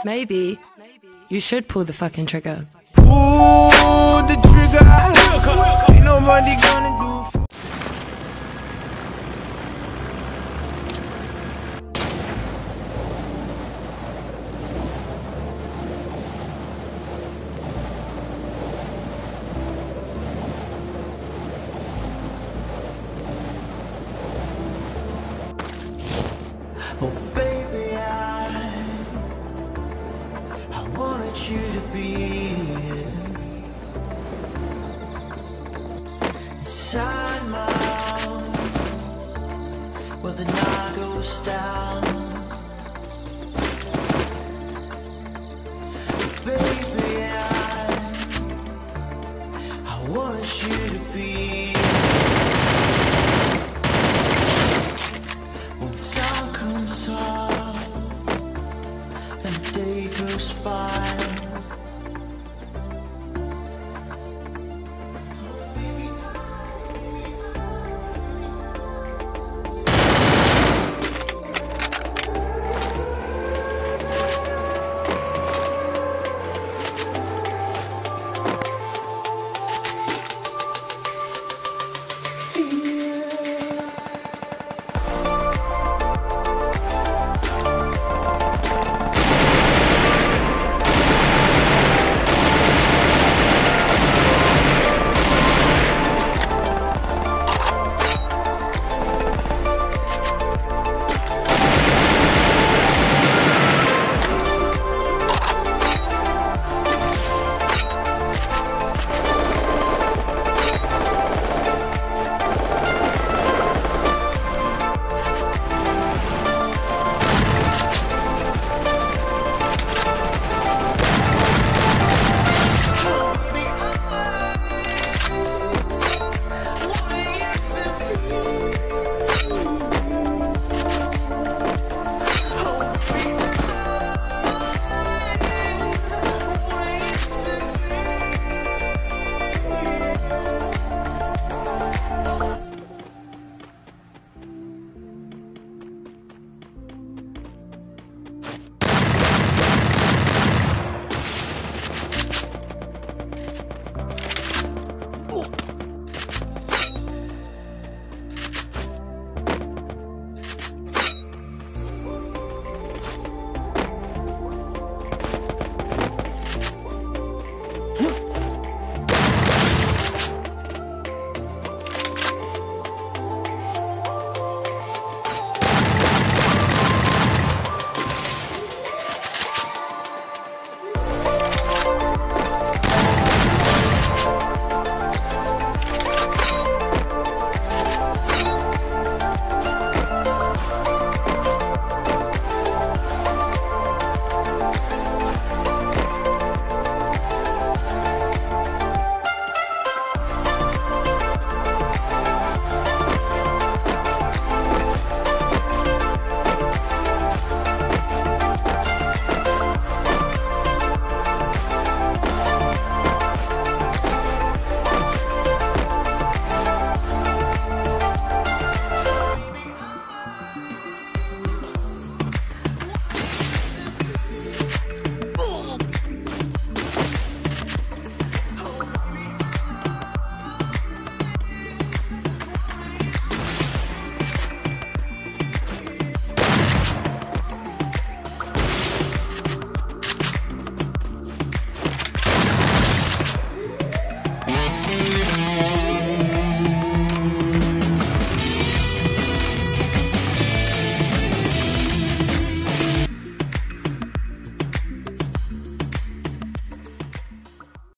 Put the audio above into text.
maybe you should pull the fucking trigger. Pull the trigger. Ain't nobody gonna do. Oh baby, I wanted you to be inside my arms, where the night goes down. Baby, I wanted you to be when the sun comes up and the day goes by.